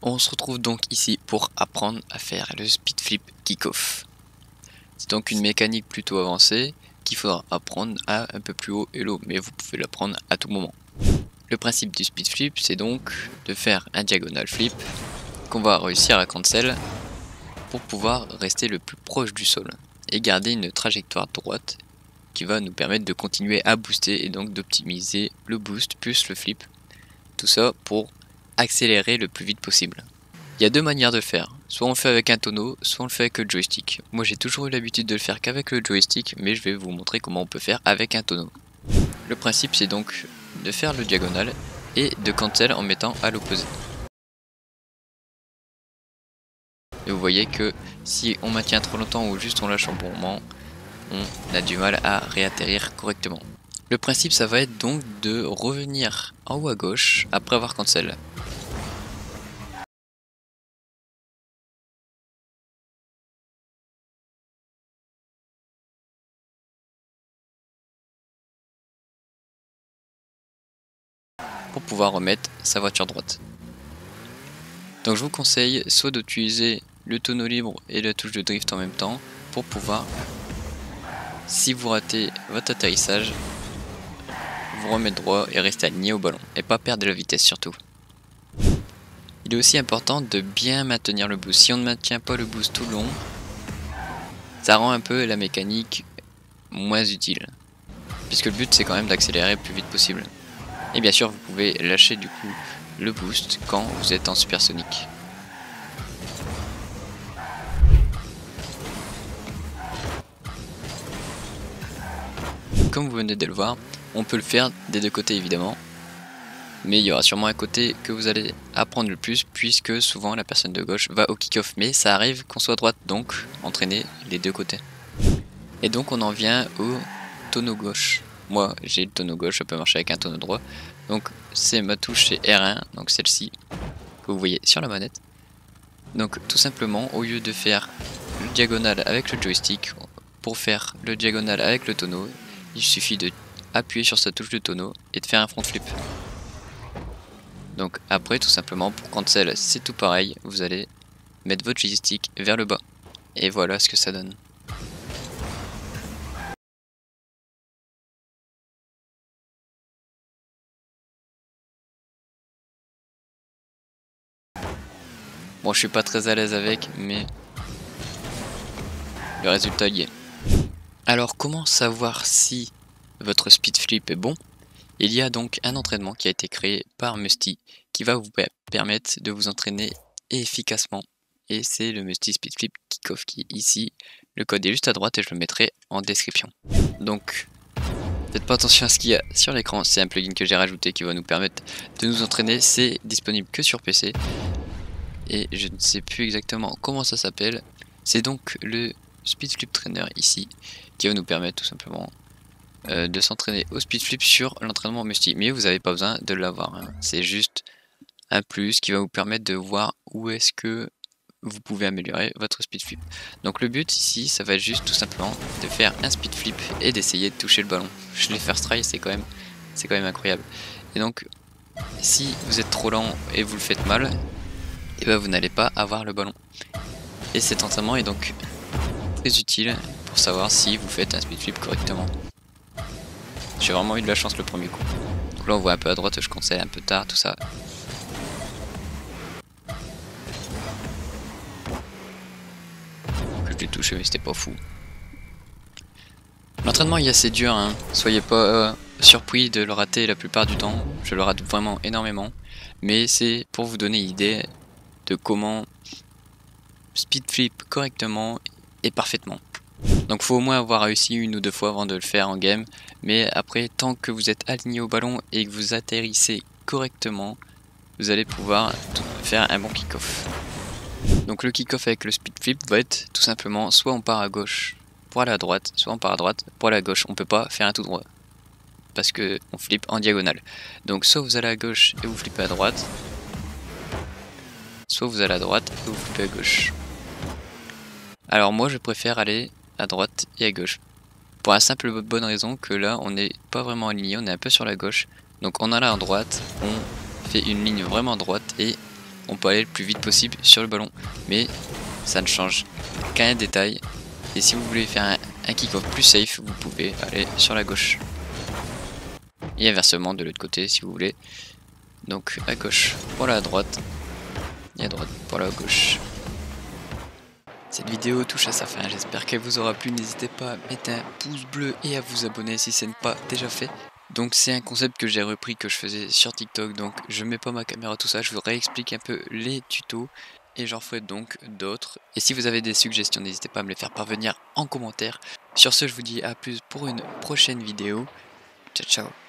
On se retrouve donc ici pour apprendre à faire le speed flip kick-off. C'est donc une mécanique plutôt avancée qu'il faudra apprendre à un peu plus haut elo, mais vous pouvez l'apprendre à tout moment. Le principe du speed flip, c'est donc de faire un diagonal flip qu'on va réussir à cancel pour pouvoir rester le plus proche du sol et garder une trajectoire droite qui va nous permettre de continuer à booster et donc d'optimiser le boost plus le flip. Tout ça pour accélérer le plus vite possible. Il y a deux manières de le faire, soit on le fait avec un tonneau, soit on le fait avec le joystick. Moi j'ai toujours eu l'habitude de le faire qu'avec le joystick, mais je vais vous montrer comment on peut faire avec un tonneau. Le principe c'est donc de faire le diagonal et de cancel en mettant à l'opposé. Et vous voyez que si on maintient trop longtemps ou juste on lâche un bon moment, on a du mal à réatterrir correctement. Le principe ça va être donc de revenir en haut à gauche après avoir cancel. Pour pouvoir remettre sa voiture droite. Donc je vous conseille soit d'utiliser le tonneau libre et la touche de drift en même temps pour pouvoir, si vous ratez votre atterrissage, vous remettre droit et rester aligné au ballon et pas perdre de la vitesse surtout. Il est aussi important de bien maintenir le boost. Si on ne maintient pas le boost tout le long, ça rend un peu la mécanique moins utile, puisque le but c'est quand même d'accélérer le plus vite possible. Et bien sûr vous pouvez lâcher du coup le boost quand vous êtes en supersonique. Comme vous venez de le voir, on peut le faire des deux côtés évidemment, mais il y aura sûrement un côté que vous allez apprendre le plus puisque souvent la personne de gauche va au kick-off, mais ça arrive qu'on soit à droite, donc entraîner les deux côtés. Et donc on en vient au tonneau gauche. Moi j'ai le tonneau gauche, ça peut marcher avec un tonneau droit, donc c'est ma touche, c'est R1, donc celle-ci que vous voyez sur la manette. Donc tout simplement, au lieu de faire le diagonal avec le joystick, pour faire le diagonal avec le tonneau, il suffit de appuyer sur sa touche de tonneau et de faire un front flip. Donc après tout simplement pour cancel c'est tout pareil, vous allez mettre votre joystick vers le bas. Et voilà ce que ça donne. Bon je suis pas très à l'aise avec, mais le résultat y est. Alors comment savoir si votre speed flip est bon? Il y a donc un entraînement qui a été créé par Musty qui va vous permettre de vous entraîner efficacement. Et c'est le Musty Speed Flip Kickoff qui est ici. Le code est juste à droite et je le mettrai en description. Donc faites pas attention à ce qu'il y a sur l'écran, c'est un plugin que j'ai rajouté qui va nous permettre de nous entraîner. C'est disponible que sur PC. Et je ne sais plus exactement comment ça s'appelle. C'est donc le Speed Flip Trainer ici qui va nous permettre tout simplement de s'entraîner au speed flip sur l'entraînement Musty, mais vous n'avez pas besoin de l'avoir, hein. C'est juste un plus qui va vous permettre de voir où est-ce que vous pouvez améliorer votre speed flip. Donc le but ici ça va être juste tout simplement de faire un speed flip et d'essayer de toucher le ballon. Je les first try, c'est quand même incroyable. Et donc si vous êtes trop lent et vous le faites mal, et ben vous n'allez pas avoir le ballon. Et cet entraînement est donc très utile pour savoir si vous faites un speed flip correctement. J'ai vraiment eu de la chance le premier coup. Donc là on voit un peu à droite, je conseille un peu tard, tout ça. Je l'ai touché mais c'était pas fou. L'entraînement est assez dur, hein. Soyez pas surpris de le rater la plupart du temps. Je le rate vraiment énormément. Mais c'est pour vous donner une idée de comment speed flip correctement et parfaitement. Donc faut au moins avoir réussi une ou deux fois avant de le faire en game, mais après tant que vous êtes aligné au ballon et que vous atterrissez correctement, vous allez pouvoir faire un bon kick-off. Donc le kick-off avec le speed flip va être tout simplement soit on part à gauche pour aller à droite, soit on part à droite pour aller à gauche. On peut pas faire un tout droit parce que on flippe en diagonale. Donc soit vous allez à gauche et vous flippez à droite, soit vous allez à droite et vous flippez à gauche. Alors moi je préfère aller à droite et à gauche. Pour la simple bonne raison que là on n'est pas vraiment aligné, on est un peu sur la gauche. Donc en allant à droite, on fait une ligne vraiment droite et on peut aller le plus vite possible sur le ballon, mais ça ne change qu'un détail. Et si vous voulez faire un kick-off plus safe, vous pouvez aller sur la gauche. Et inversement de l'autre côté si vous voulez. Donc à gauche pour la droite et à droite pour la gauche. Cette vidéo touche à sa fin, j'espère qu'elle vous aura plu. N'hésitez pas à mettre un pouce bleu et à vous abonner si ce n'est pas déjà fait. Donc c'est un concept que j'ai repris, que je faisais sur TikTok, donc je mets pas ma caméra, tout ça, je vous réexplique un peu les tutos et j'en ferai donc d'autres. Et si vous avez des suggestions, n'hésitez pas à me les faire parvenir en commentaire. Sur ce, je vous dis à plus pour une prochaine vidéo. Ciao ciao.